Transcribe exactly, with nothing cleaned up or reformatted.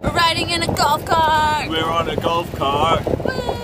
We're riding in a golf cart. We're on a golf cart. Woo!